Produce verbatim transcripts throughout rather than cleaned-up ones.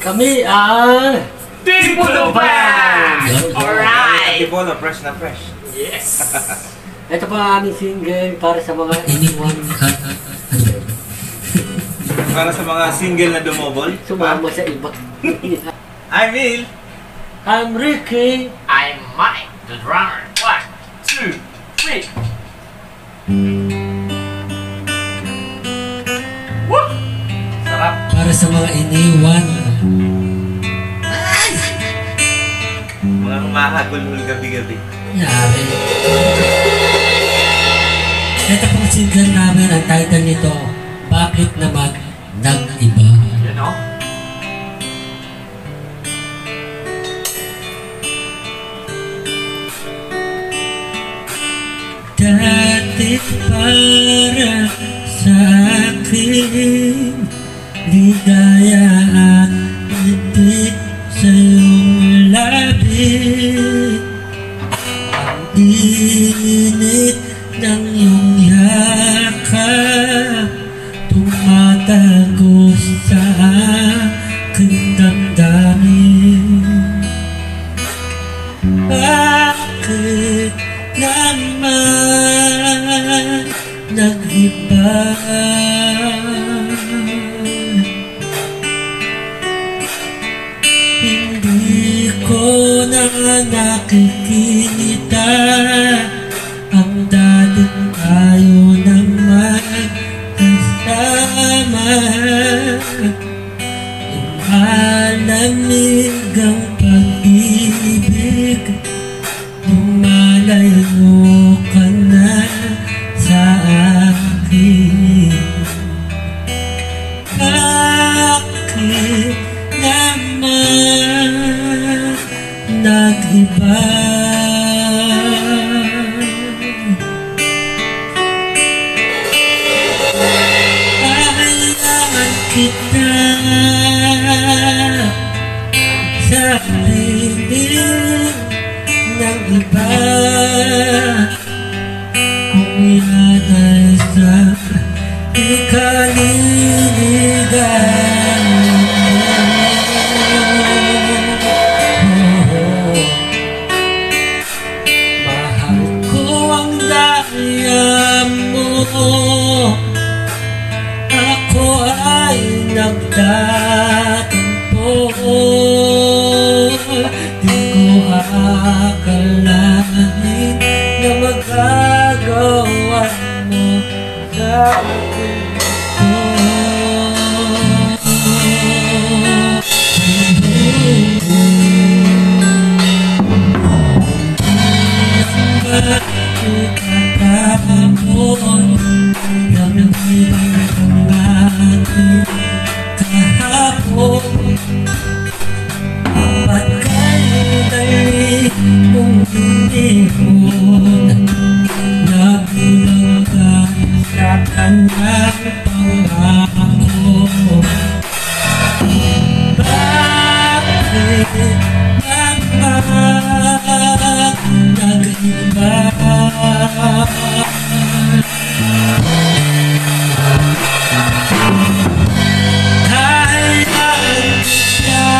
Kami ang Tipolo Band! Alright! Tipolo, fresh na fresh. Yes! Ito pa ang aming single para sa mga iniwan. Para sa mga single na dumobol. Sumama sa iba. I'm Will. I'm Ricky. I'm Mike, the drummer. One, two, three. Woo! Sarap. Para sa mga iniwan. Mga humahagulhul gabi-gabi. Yari. Ito pong single namin, ang title nito, Bakit Naman Nag-Iba? You know? Dati para sa akin ligaya at hindi sa iyong labi. Ang init ng iyong yakap tumatagos sa aking damdamin. Bakit naman nag-iba? Hindi ko na nakikita ang dating tayo naman kasama. Lumalamig ang pag-ibig, lumalayo ka na sa akin. Bakit naman nag-iba? Kailangan kita sa piling ng iba. Kung yan ay sa ikaliligan mo. Mahal ko ang daya mo. Ako ay nagtatampo. Di ko akalain na magagawa mo sa akin ito. Ikatamon lang ibang natin kahapon. Ba't kay-dali mong hinihon? Nabilang ka sa kanyang pangako. Bakit naman nag-iba? Kailan siya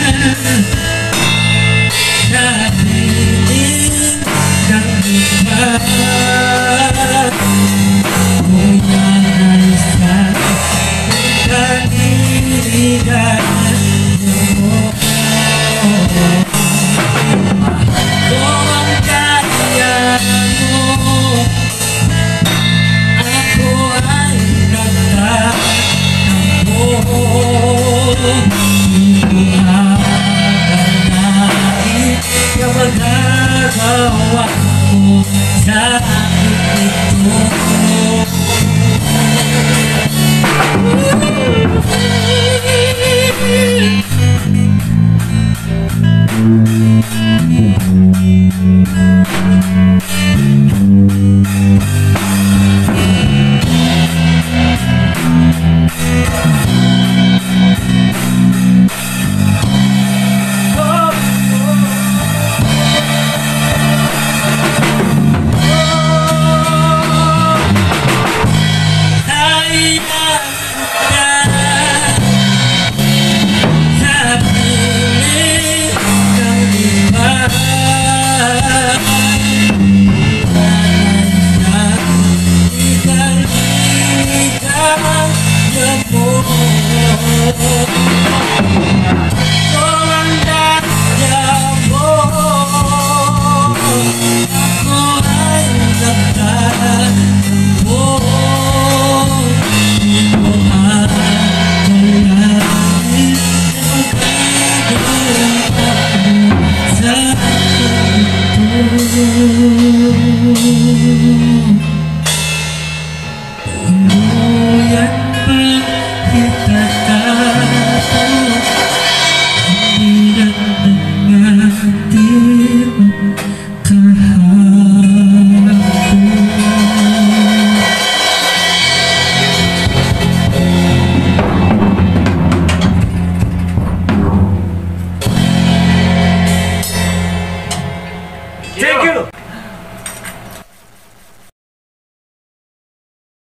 sa piling ng iba? Kung yan ay sa ikaliligan mo. Mahal ko ang kaya mo. Ako ay nagtatampo. Hindi ko akalain na magagawa mo sa akin ito. Thank you!